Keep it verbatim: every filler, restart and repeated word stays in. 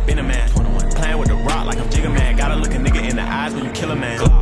been a man. Playing with the rock like I'm Jigga Man. Gotta look a nigga in the eyes when you kill a man.